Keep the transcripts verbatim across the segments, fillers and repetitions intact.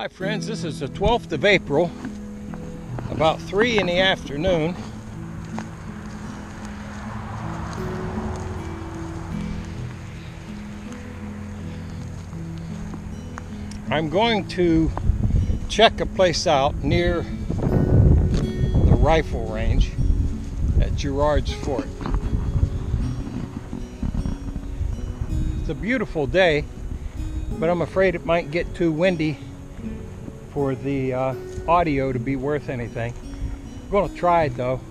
Hi friends, this is the twelfth of April, about three in the afternoon. I'm going to check a place out near the rifle range at Gerard's Fort. It's a beautiful day, but I'm afraid it might get too windy for the uh, audio to be worth anything. I'm going to try it though.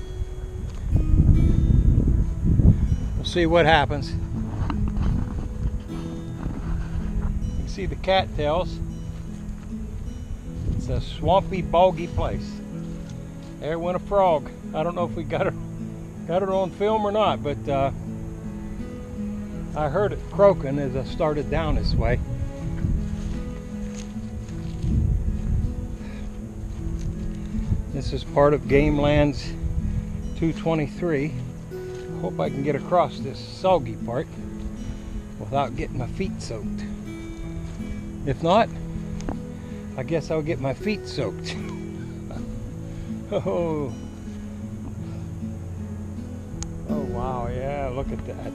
We'll see what happens. You can see the cattails. It's a swampy, boggy place. There went a frog. I don't know if we got it, got it on film or not, but uh, I heard it croaking as I started down this way. This is part of Game Lands two twenty-three. Hope I can get across this soggy part without getting my feet soaked. If not, I guess I'll get my feet soaked. oh. Oh wow, yeah, look at that.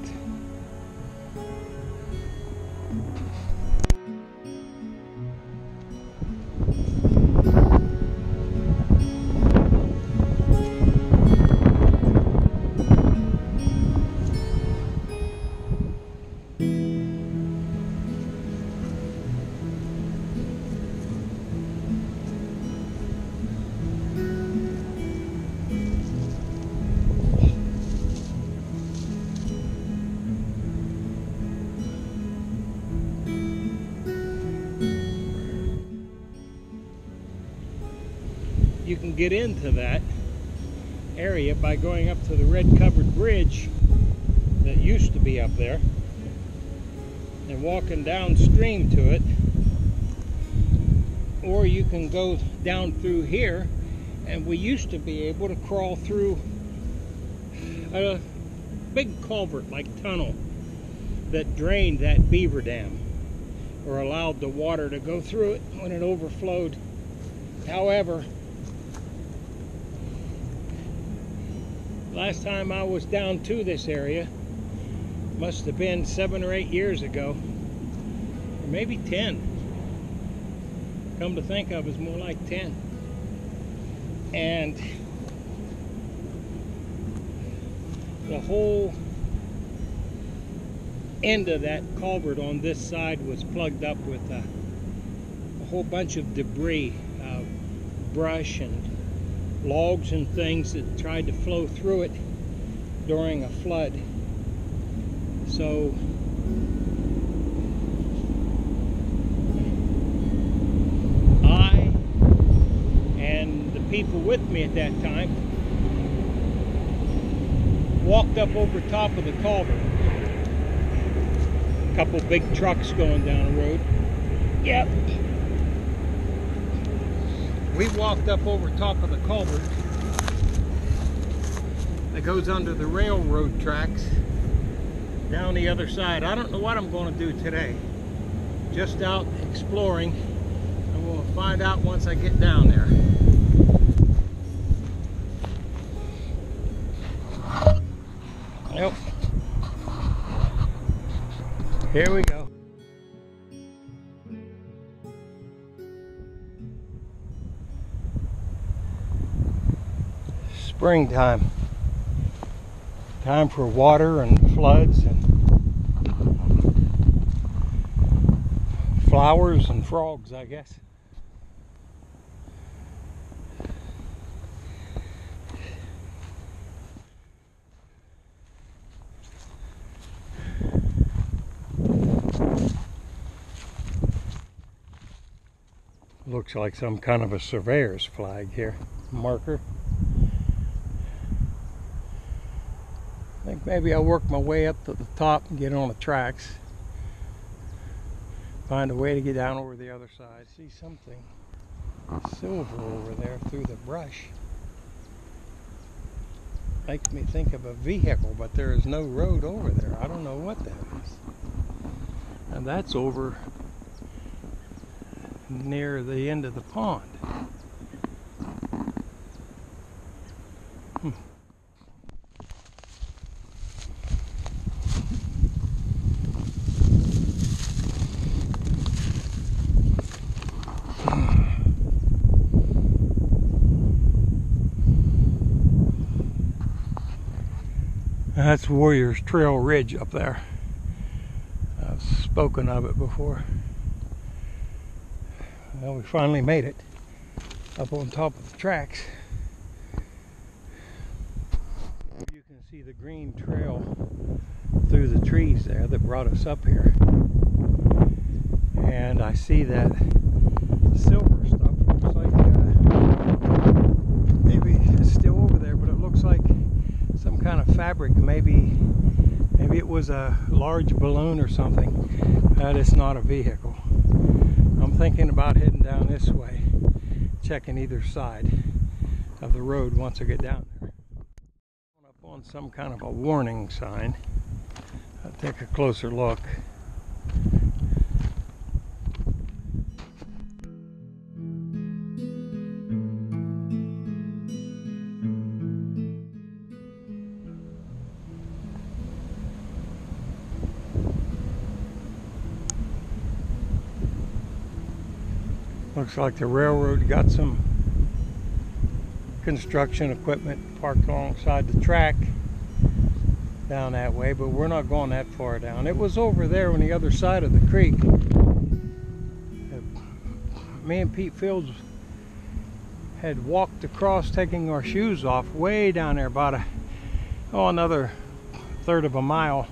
You can get into that area by going up to the red covered bridge that used to be up there and walking downstream to it, or you can go down through here, and we used to be able to crawl through a big culvert like tunnel that drained that beaver dam or allowed the water to go through it when it overflowed. However, last time I was down to this area must have been seven or eight years ago, or maybe ten. Come to think of it, it's more like ten. And the whole end of that culvert on this side was plugged up with a, a whole bunch of debris, uh, brush and logs and things that tried to flow through it during a flood. So I and the people with me at that time walked up over top of the culvert. A couple big trucks going down the road. Yep. We walked up over top of the culvert that goes under the railroad tracks down the other side. I don't know what I'm going to do today. Just out exploring, and we'll find out once I get down there. Nope. Here we go. Springtime. Time for water and floods and flowers and frogs, I guess. Looks like some kind of a surveyor's flag here. Marker. I think maybe I'll work my way up to the top and get on the tracks. Find a way to get down over the other side. See something silver over there through the brush. Makes me think of a vehicle, but there is no road over there. I don't know what that is. And that's over near the end of the pond. Hmm. That's Warriors Trail Ridge up there. I've spoken of it before. Well, we finally made it up on top of the tracks. You can see the green trail through the trees there that brought us up here. And I see that silver stuff. Looks like uh, maybe it's still over there, but it looks like some kind of fabric. Maybe maybe it was a large balloon or something. But it's not a vehicle. I'm thinking about heading down this way, checking either side of the road once I get down there. Up on some kind of a warning sign. I'll take a closer look. Looks like the railroad got some construction equipment parked alongside the track down that way, but we're not going that far down. It was over there on the other side of the creek. Me and Pete Fields had walked across, taking our shoes off, way down there, about a, oh, another third of a mile.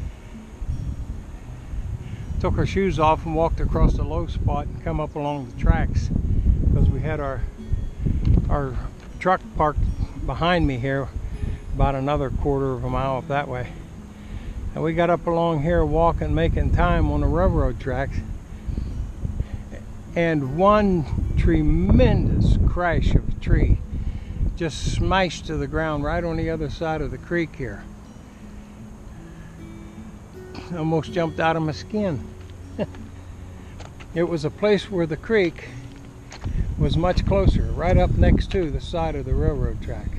Took our shoes off and walked across the low spot and come up along the tracks, because we had our our truck parked behind me here about another quarter of a mile up that way. And we got up along here walking, making time on the railroad tracks, and one tremendous crash of a tree just smashed to the ground right on the other side of the creek here. Almost jumped out of my skin. It was a place where the creek was much closer, right up next to the side of the railroad track.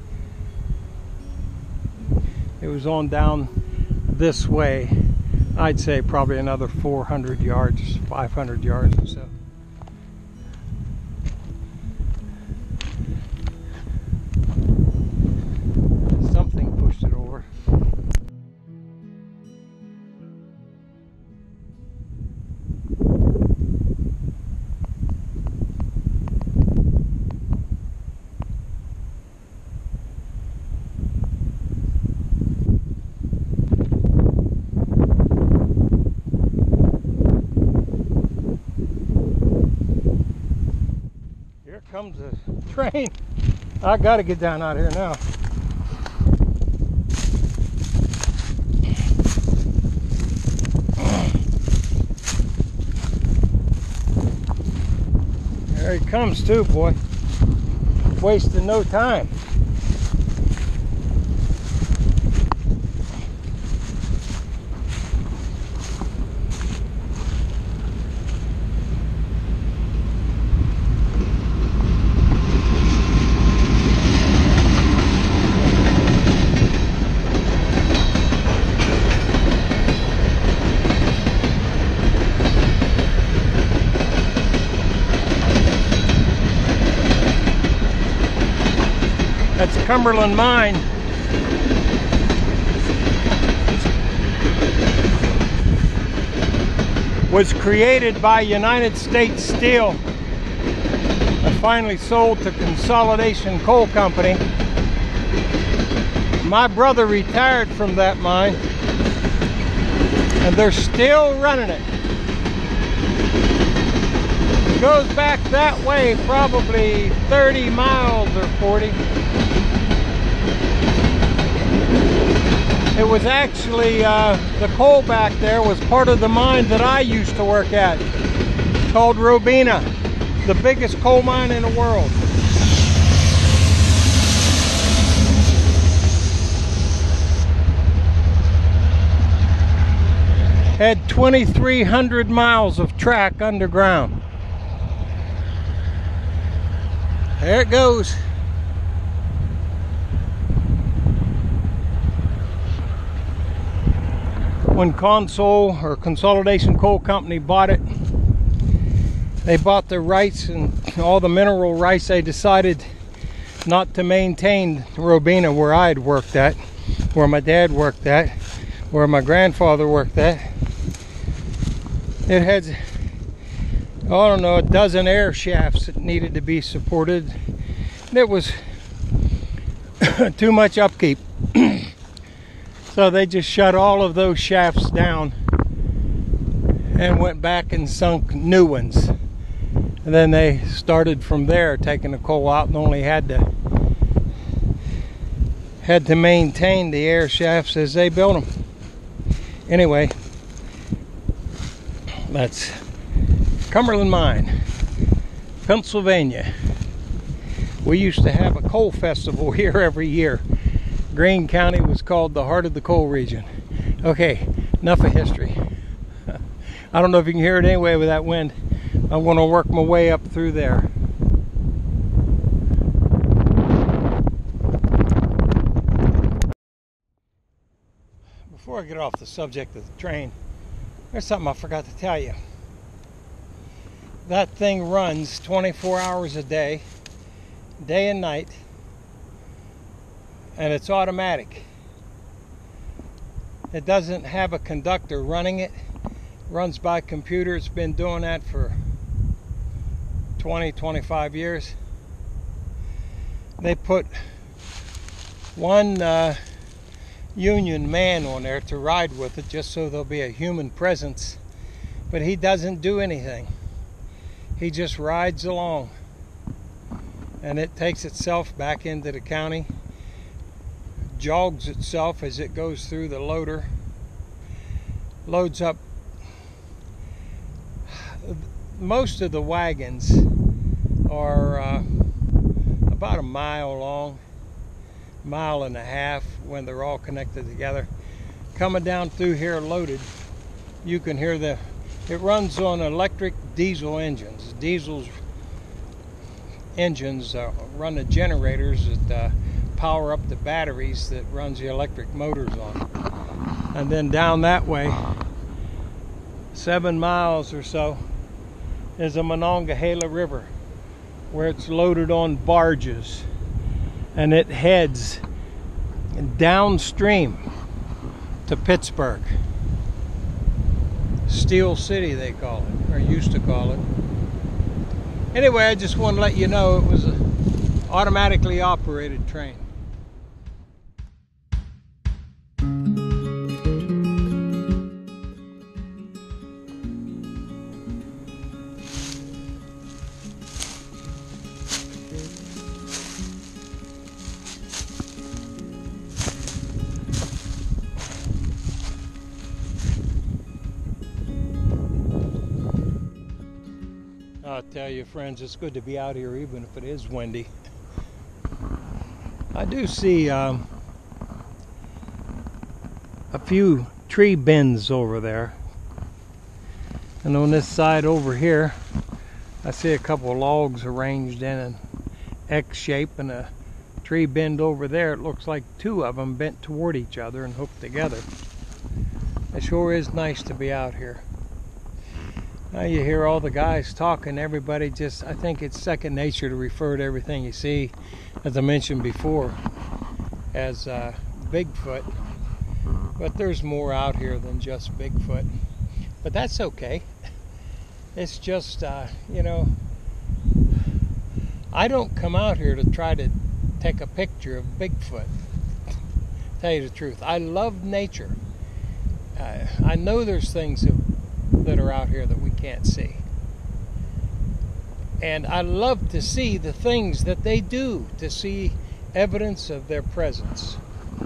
It was on down this way, I'd say probably another four hundred yards, five hundred yards or so. Something pushed it over. Comes a train. I gotta get down out here now. There he comes too, boy. Wasting no time. That's Cumberland Mine. Was created by United States Steel and finally sold to Consolidation Coal Company. My brother retired from that mine and they're still running it. It goes back that way probably thirty miles or forty. It was actually, uh, the coal back there was part of the mine that I used to work at, called Robina, the biggest coal mine in the world. Had twenty-three hundred miles of track underground. There it goes. When Consol or Consolidation Coal Company bought it, they bought the rights and all the mineral rights. They decided not to maintain Robina, where I had worked at, where my dad worked at, where my grandfather worked at. It had, I don't know, a dozen air shafts that needed to be supported. It was too much upkeep. So they just shut all of those shafts down and went back and sunk new ones. And then they started from there, taking the coal out, and only had to had to maintain the air shafts as they built them. Anyway, that's Cumberland Mine, Pennsylvania. We used to have a coal festival here every year. Greene County was called the heart of the coal region. Okay, enough of history. I don't know if you can hear it anyway with that wind. I'm going to work my way up through there. Before I get off the subject of the train, there's something I forgot to tell you. That thing runs twenty-four hours a day, day and night, and it's automatic. It doesn't have a conductor running it. It runs by computer. It's been doing that for twenty, twenty-five years. They put one uh, union man on there to ride with it, just so there'll be a human presence, but he doesn't do anything. He just rides along, and it takes itself back into the county, jogs itself as it goes through the loader, loads up. Most of the wagons are uh, about a mile long, mile and a half when they're all connected together. Coming down through here loaded, you can hear the, it runs on electric diesel engines. Diesel's engines uh, run the generators that uh, power up the batteries that runs the electric motors on. And then down that way, seven miles or so, is the Monongahela River, where it's loaded on barges, and it heads downstream to Pittsburgh. Steel City, they call it, or used to call it. Anyway, I just want to let you know it was an automatically operated train. I'll tell you, friends, it's good to be out here even if it is windy. I do see um, a few tree bends over there, and on this side over here I see a couple of logs arranged in an X shape, and a tree bend over there. It looks like two of them bent toward each other and hooked together. It sure is nice to be out here. Now you hear all the guys talking, everybody just, I think it's second nature to refer to everything you see, as I mentioned before, as uh, Bigfoot. But there's more out here than just Bigfoot. But that's okay. It's just, uh, you know, I don't come out here to try to take a picture of Bigfoot. Tell you the truth, I love nature. Uh, I know there's things that that are out here that we can't see. And I love to see the things that they do, to see evidence of their presence.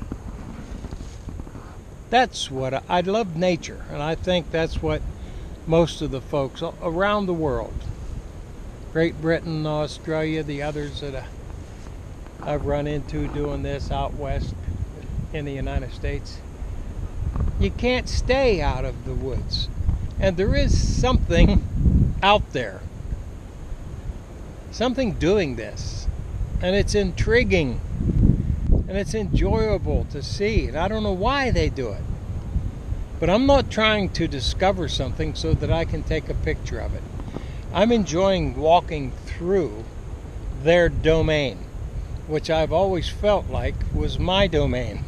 That's what I, I love nature, and I think that's what most of the folks around the world, Great Britain, Australia, the others that I've run into doing this out west in the United States, you can't stay out of the woods. And there is something out there, something doing this. and it's intriguing, and it's enjoyable to see. And I don't know why they do it, but I'm not trying to discover something so that I can take a picture of it. I'm enjoying walking through their domain, which I've always felt like was my domain.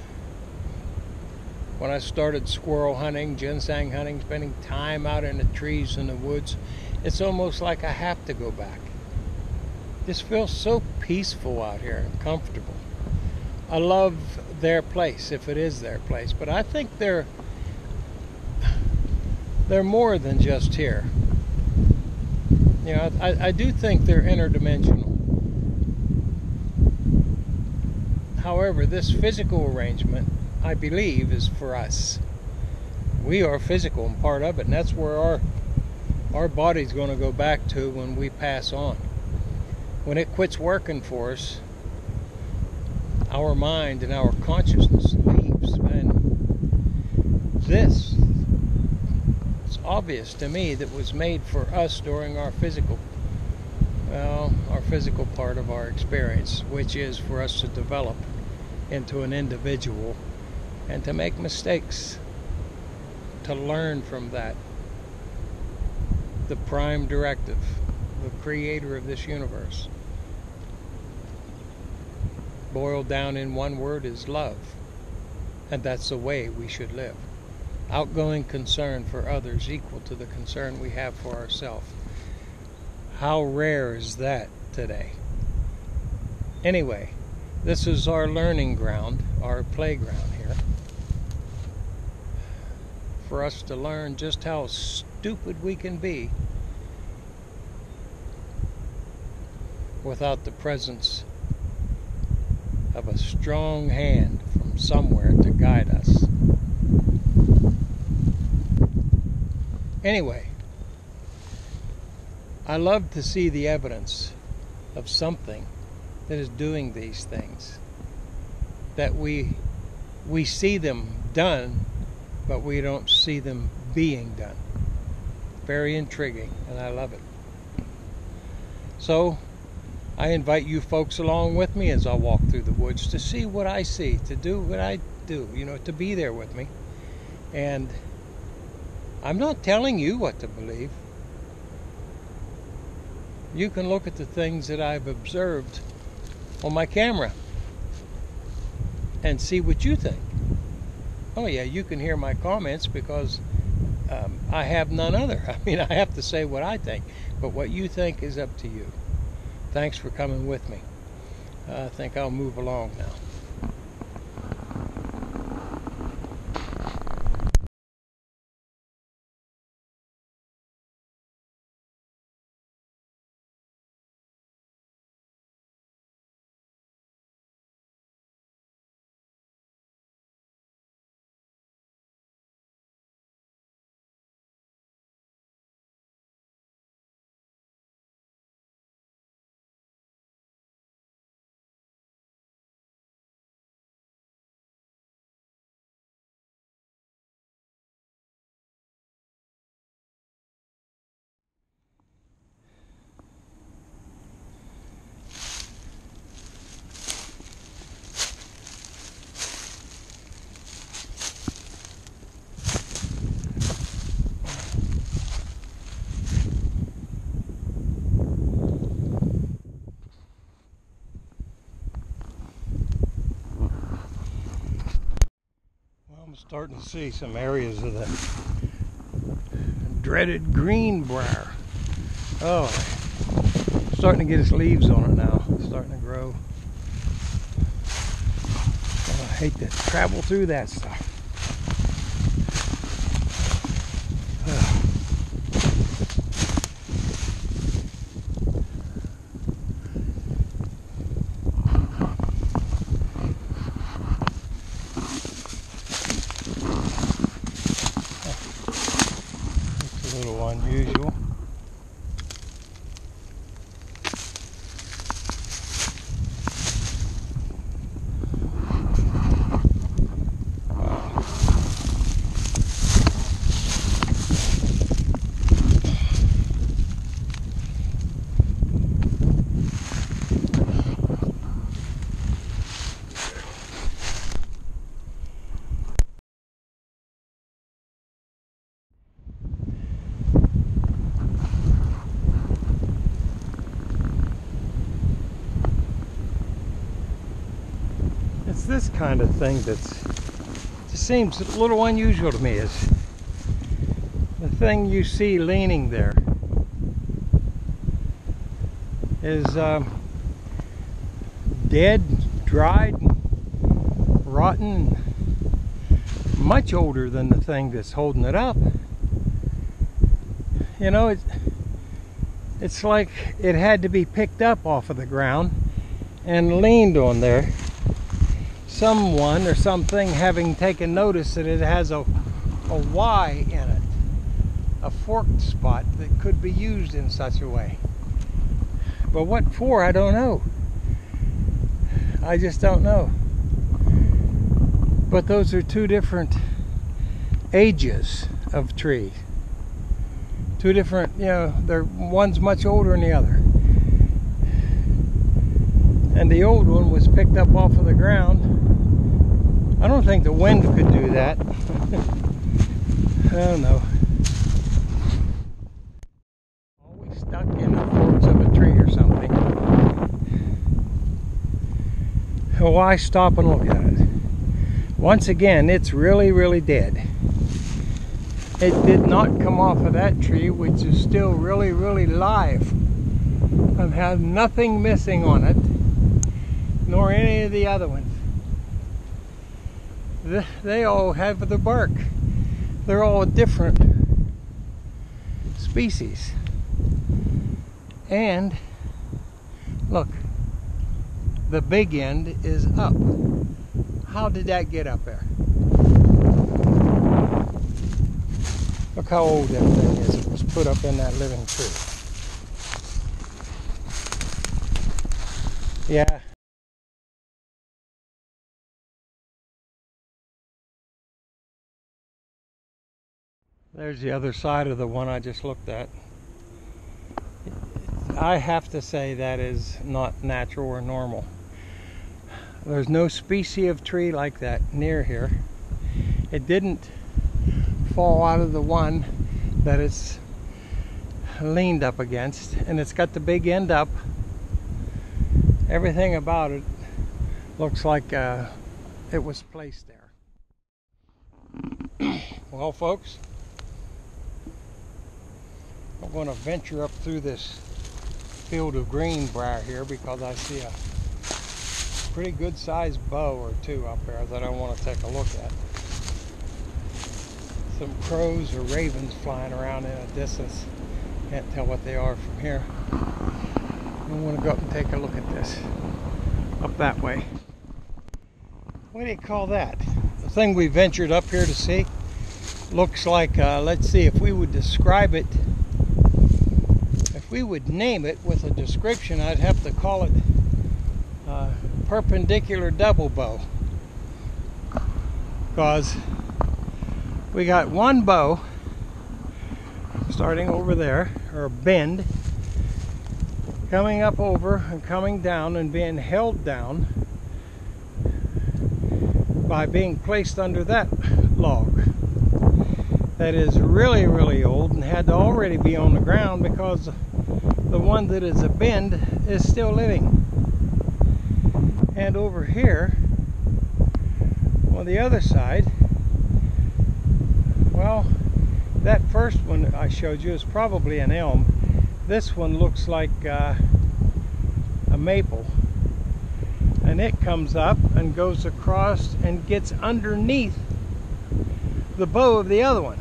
When I started squirrel hunting, ginseng hunting, spending time out in the trees in the woods, it's almost like I have to go back. This feels so peaceful out here and comfortable. I love their place, if it is their place, but I think they're they're more than just here. You know, I, I do think they're interdimensional. However, this physical arrangement, I believe, is for us. We are physical and part of it, and that's where our our body's going to go back to when we pass on. When it quits working for us, our mind and our consciousness leaves. And this, it's obvious to me, that was made for us during our physical, well, our physical part of our experience, which is for us to develop into an individual and to make mistakes, to learn from that. The prime directive, the creator of this universe, boiled down in one word, is love. And that's the way we should live. Outgoing concern for others equal to the concern we have for ourselves. How rare is that today? Anyway, this is our learning ground, our playground here, for us to learn just how stupid we can be without the presence of a strong hand from somewhere to guide us. Anyway, I love to see the evidence of something that is doing these things, that we we see them done, but we don't see them being done. Very intriguing, and I love it. So I invite you folks along with me as I walk through the woods to see what I see, to do what I do, you know, to be there with me. And I'm not telling you what to believe. You can look at the things that I've observed on my camera and see what you think. Oh yeah, you can hear my comments because um, I have none other. I mean, I have to say what I think, but what you think is up to you. Thanks for coming with me. Uh, I think I'll move along now. I'm starting to see some areas of the dreaded greenbrier. Oh, starting to get its leaves on it now. It's starting to grow. Oh, I hate to travel through that stuff. Unusual. it's this kind of thing that's just seems a little unusual to me. Is the thing you see leaning there is um, dead, dried, rotten, much older than the thing that's holding it up. You know, it, it's like it had to be picked up off of the ground and leaned on there. Someone or something having taken notice that it has a, a Y in it, a forked spot that could be used in such a way. But what for, I don't know. I just don't know. But those are two different ages of tree. Two different, you know, they're, one's much older than the other. And the old one was picked up off of the ground. I don't think the wind could do that. I don't know. Always stuck in the forks of a tree or something. Why stop and look at it? Once again, it's really, really dead. It did not come off of that tree, which is still really, really live and has nothing missing on it, nor any of the other ones. They all have the bark. They're all different species. And look, the big end is up. How did that get up there? Look how old that thing is. It was put up in that living tree. Yeah. There's the other side of the one I just looked at. I have to say that is not natural or normal. There's no species of tree like that near here. It didn't fall out of the one that it's leaned up against, and it's got the big end up. Everything about it looks like uh, it was placed there. Well, folks, I'm going to venture up through this field of greenbrier here because I see a pretty good sized bow or two up there that I want to take a look at. Some crows or ravens flying around in a distance. Can't tell what they are from here. I want to go up and take a look at this. Up that way. What do you call that? The thing we ventured up here to see looks like, uh, let's see, if we would describe it, if we would name it with a description, I'd have to call it uh, perpendicular double bow. Because we got one bow starting over there, or a bend, coming up over and coming down and being held down by being placed under that log that is really, really old and had to already be on the ground because the one that is a bend is still living. And over here on the other side, well, that first one that I showed you is probably an elm. This one looks like uh, a maple, and it comes up and goes across and gets underneath the bow of the other one,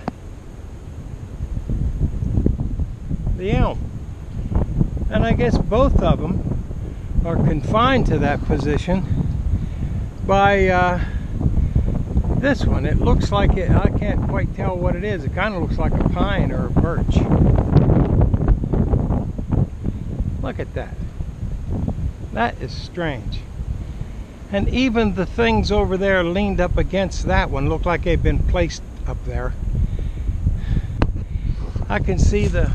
the elm. And I guess both of them are confined to that position by uh, this one. It looks like it, I can't quite tell what it is. It kind of looks like a pine or a birch. Look at that. That is strange. And even the things over there leaned up against that one look like they've been placed up there. I can see the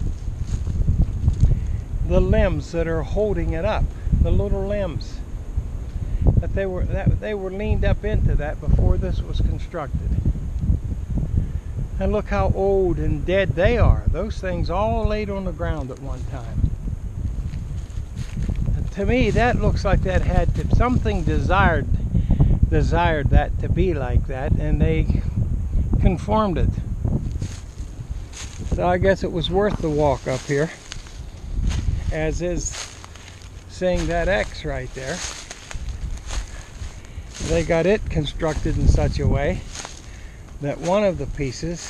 the limbs that are holding it up, the little limbs that they were that they were leaned up into that before this was constructed. And look how old and dead they are. Those things all laid on the ground at one time. And to me, that looks like that had to, something desired desired that to be like that, and they conformed it. So I guess it was worth the walk up here, as is seeing that X right there. They got it constructed in such a way that one of the pieces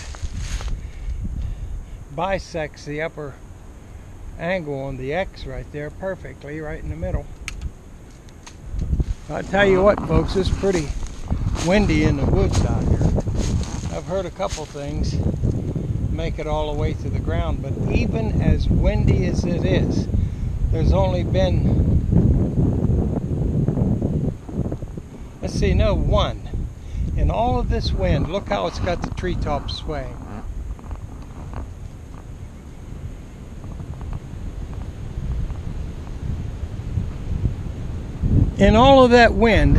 bisects the upper angle on the X right there perfectly, right in the middle. I'll tell you what, folks, it's pretty windy in the woods out here. I've heard a couple things make it all the way to the ground, but even as windy as it is, there's only been, let's see, no, one. In all of this wind, look how it's got the treetops swaying. In all of that wind,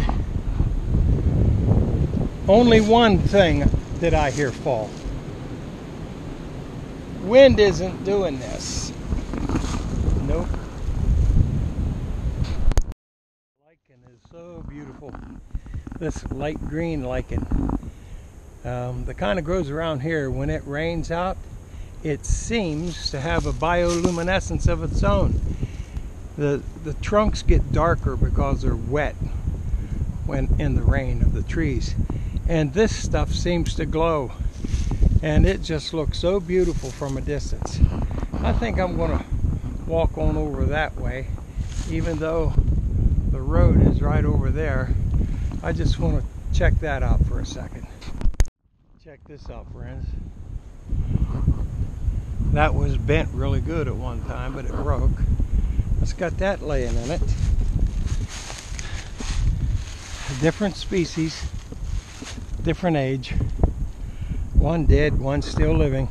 only one thing did I hear fall. Wind isn't doing this. Nope. Lichen is so beautiful. This light green lichen. Um, the kind of grows around here. When it rains out, it seems to have a bioluminescence of its own. The, the trunks get darker because they're wet when in the rain of the trees. And this stuff seems to glow. And it just looks so beautiful from a distance. I think I'm going to walk on over that way, even though the road is right over there. I just want to check that out for a second. Check this out, friends. That was bent really good at one time, but it broke. It's got that laying in it. Different species, different age. One dead, one still living.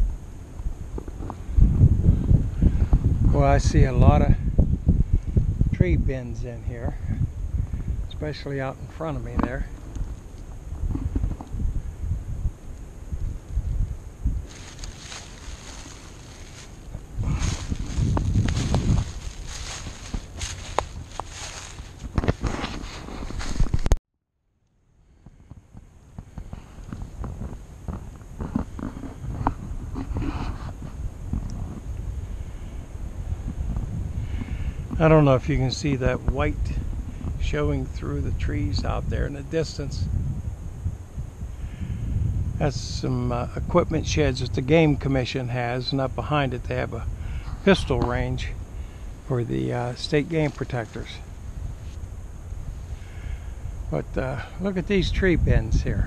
Well, I see a lot of tree bends in here, especially out in front of me there. I don't know if you can see that white showing through the trees out there in the distance. That's some uh, equipment sheds that the Game Commission has, and up behind it they have a pistol range for the uh, state game protectors. But uh, look at these tree bends here.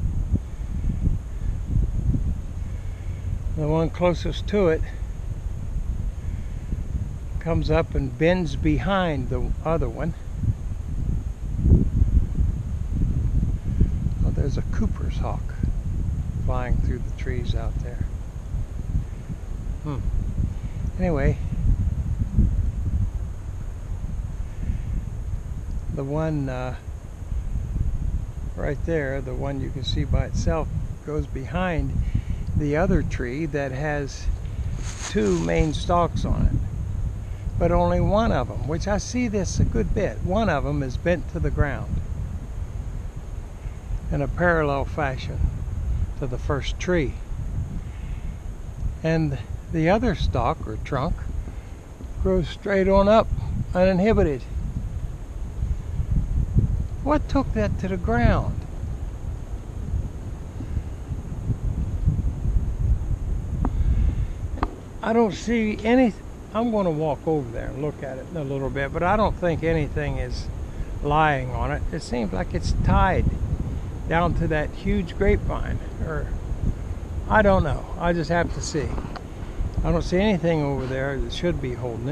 The one closest to it comes up and bends behind the other one. Oh, there's a Cooper's hawk flying through the trees out there. Hmm. Anyway, the one uh, right there, the one you can see by itself, goes behind the other tree that has two main stalks on it. But only one of them, which I see this a good bit, one of them is bent to the ground in a parallel fashion to the first tree. And the other stalk or trunk grows straight on up, uninhibited. What took that to the ground? I don't see anything. I'm going to walk over there and look at it in a little bit, but I don't think anything is lying on it. It seems like it's tied down to that huge grapevine, or I don't know. I just have to see. I don't see anything over there that should be holding it.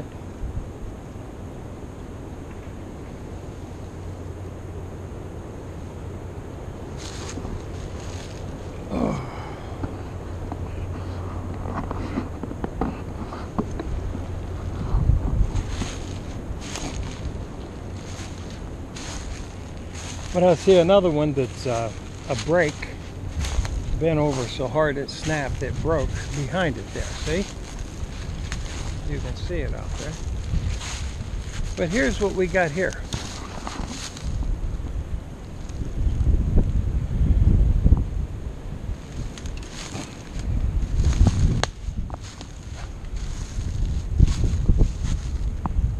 Oh. But I see another one that's uh, a break, bent over so hard it snapped, it broke behind it there, see? You can see it out there. But here's what we got here.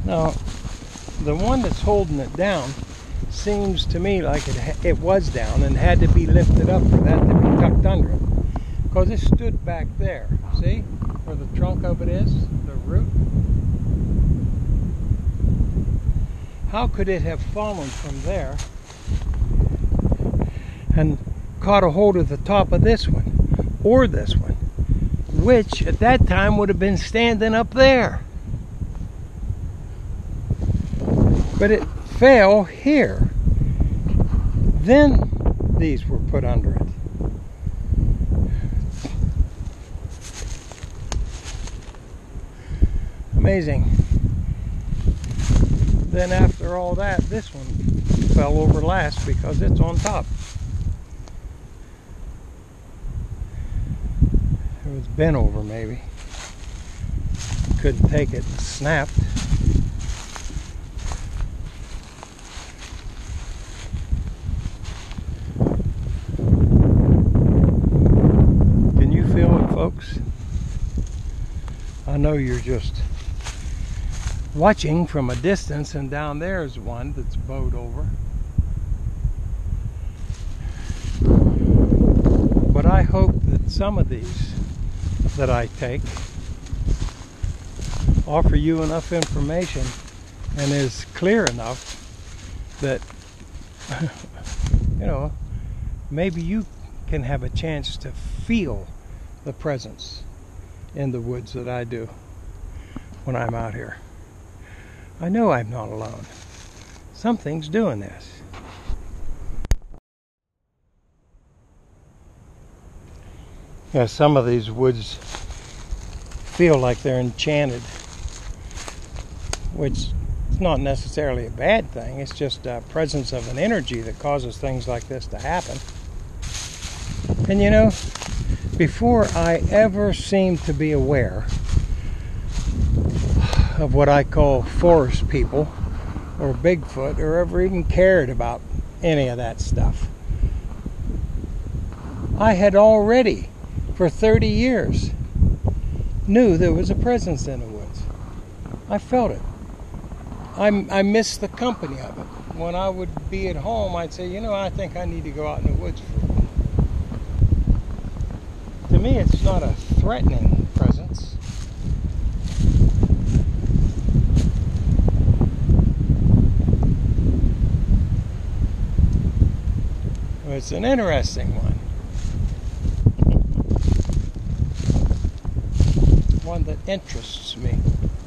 Now, the one that's holding it down seems to me like it, it was down and had to be lifted up for that to be tucked under it. Because it stood back there. See where the trunk of it is? The root? How could it have fallen from there and caught a hold of the top of this one or this one, which at that time would have been standing up there? But it fell here. Then these were put under it. Amazing. Then after all that, this one fell over last because it's on top. It was bent over maybe. Couldn't take it, and snapped. Can you feel it, folks? I know you're just watching from a distance, and down there is one that's bowed over. But I hope that some of these that I take offer you enough information and is clear enough that you know, maybe you can have a chance to feel the presence in the woods that I do when I'm out here. I know I'm not alone. Something's doing this. Yeah, some of these woods feel like they're enchanted, which is not necessarily a bad thing. It's just a presence of an energy that causes things like this to happen. And you know, before I ever seemed to be aware of what I call forest people or Bigfoot, or ever even cared about any of that stuff, I had already, for thirty years, knew there was a presence in the woods. I felt it. I, I missed the company of it. When I would be at home, I'd say, you know, I think I need to go out in the woods for a while. To me, it's not a threatening presence. It's an interesting one. One that interests me.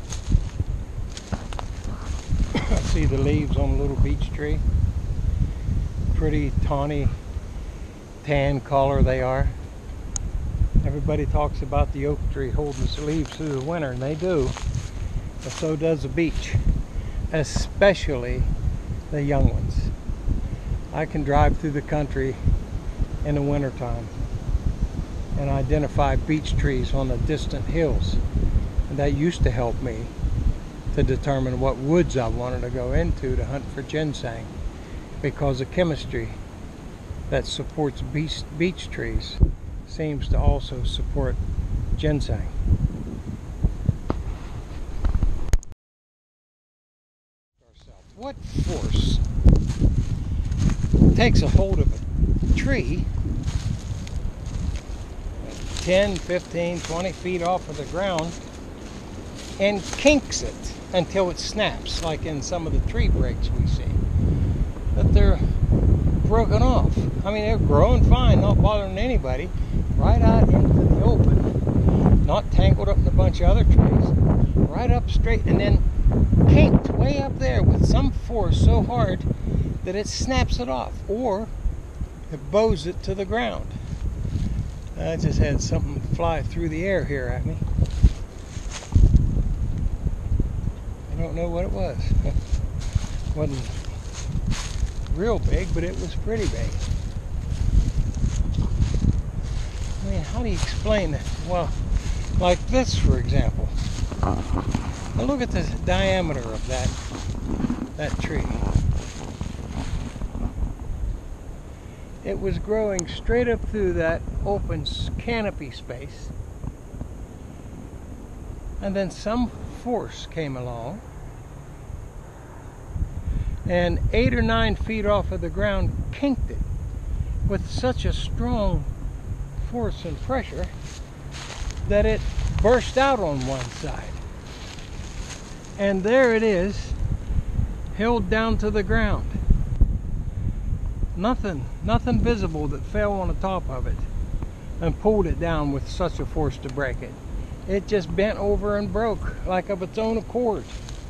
I see the leaves on a little beech tree. Pretty tawny tan color they are. Everybody talks about the oak tree holding its leaves through the winter, and they do. But so does the beech, especially the young ones. I can drive through the country in the wintertime and identify beech trees on the distant hills. And that used to help me to determine what woods I wanted to go into to hunt for ginseng, because the chemistry that supports beech, beech trees seems to also support ginseng. What force takes a hold of a tree ten, fifteen, twenty feet off of the ground and kinks it until it snaps, like in some of the tree breaks we see, that they're broken off? I mean, they're growing fine, not bothering anybody, right out into the open, not tangled up in a bunch of other trees, right up straight, and then kinked way up there with some force so hard that it snaps it off, or it bows it to the ground. I just had something fly through the air here at me. I don't know what it was. It wasn't real big, but it was pretty big. I mean, how do you explain that? Well, like this, for example. Now look at the diameter of that that tree. It was growing straight up through that open canopy space, and then some force came along and eight or nine feet off of the ground kinked it with such a strong force and pressure that it burst out on one side. And there it is, held down to the ground. Nothing, nothing visible that fell on the top of it and pulled it down with such a force to break it. It just bent over and broke like of its own accord.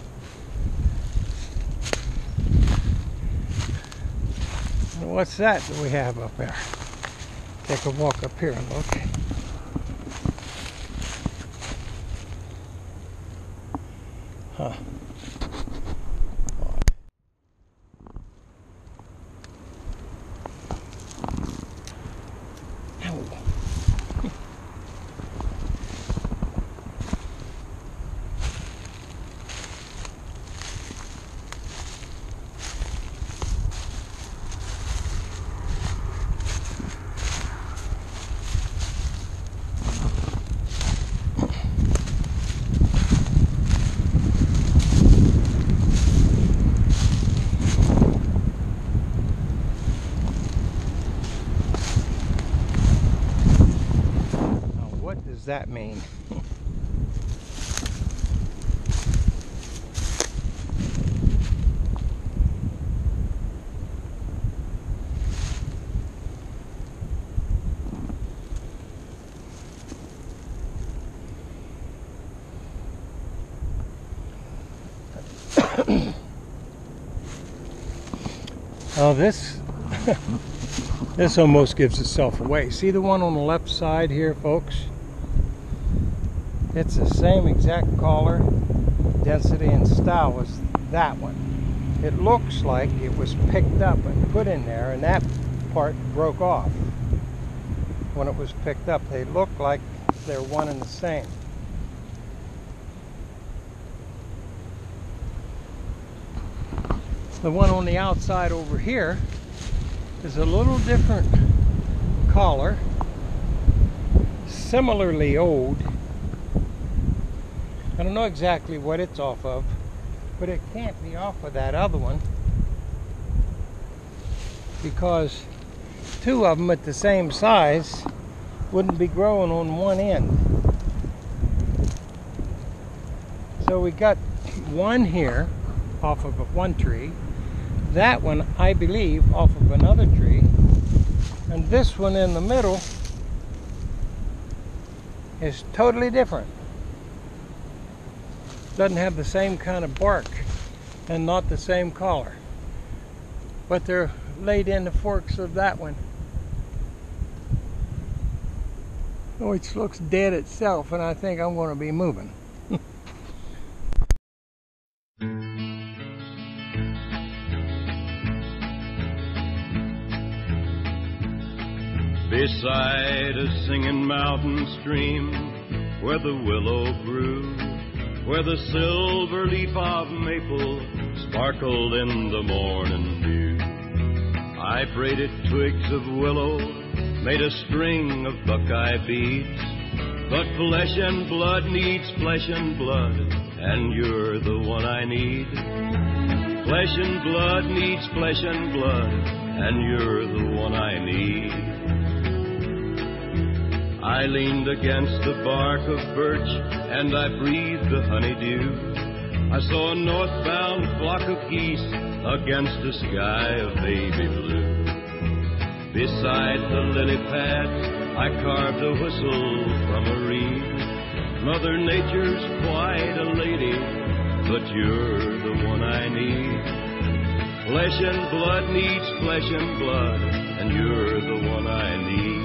And what's that that we have up there? Take a walk up here and look. Huh. What does that mean? Oh, this this almost gives itself away. See the one on the left side here, folks? It's the same exact color, density, and style as that one. It looks like it was picked up and put in there, and that part broke off when it was picked up. They look like they're one and the same. The one on the outside over here is a little different collar, similarly old. I don't know exactly what it's off of, but it can't be off of that other one because two of them at the same size wouldn't be growing on one end. So we got one here off of one tree, that one I believe off of another tree, and this one in the middle is totally different. Doesn't have the same kind of bark and not the same collar, but they're laid in the forks of that one, which looks dead itself, and I think I'm going to be moving. Beside a singing mountain stream where the willow grew, where the silver leaf of maple sparkled in the morning dew, I braided twigs of willow, made a string of buckeye beads. But flesh and blood needs flesh and blood, and you're the one I need. Flesh and blood needs flesh and blood, and you're the one I need. I leaned against the bark of birch, and I breathed the honeydew. I saw a northbound flock of geese against a sky of baby blue. Beside the lily pads, I carved a whistle from a reed. Mother Nature's quite a lady, but you're the one I need. Flesh and blood needs flesh and blood, and you're the one I need.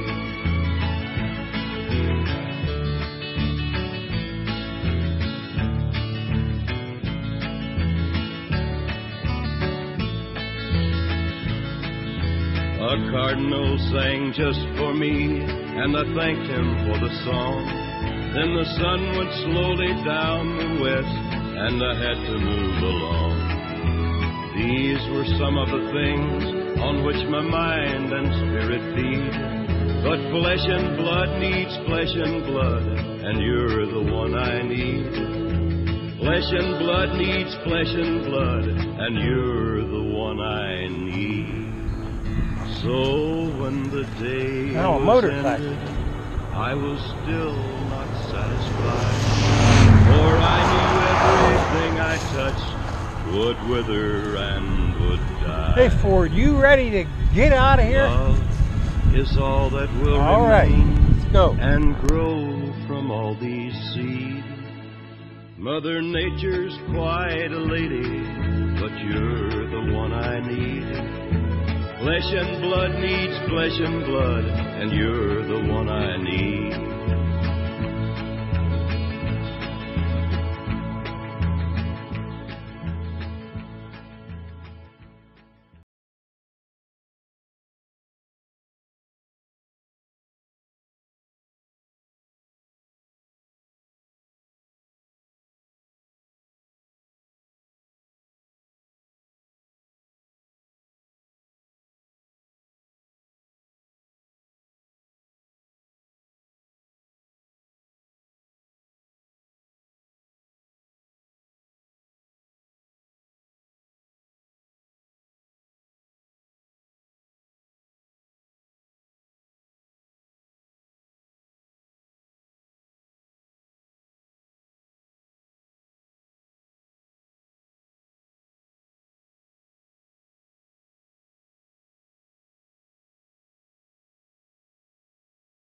A cardinal sang just for me, and I thanked him for the song. Then the sun went slowly down the west, and I had to move along. These were some of the things on which my mind and spirit feed. But flesh and blood needs flesh and blood, and you're the one I need. Flesh and blood needs flesh and blood, and you're the one I need. So when the day Now a was motorcycle. ended, I was still not satisfied, for I knew everything I touched would wither and would die. Hey Ford, you ready to get out of here? Love is all that will All right, remain let's go. and grow from all these seeds. Mother Nature's quite a lady, but you're the one I need. Flesh and blood needs flesh and blood, and you're the one I need.